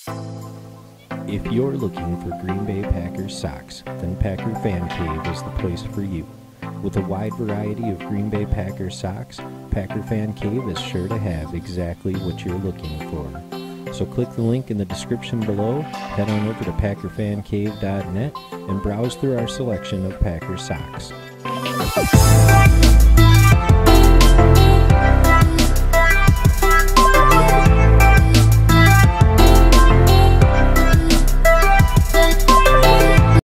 If you're looking for Green Bay Packers socks, then Packer Fan Cave is the place for you. With a wide variety of Green Bay Packers socks, Packer Fan Cave is sure to have exactly what you're looking for. So click the link in the description below, head on over to PackerFanCave.net, and browse through our selection of Packer socks.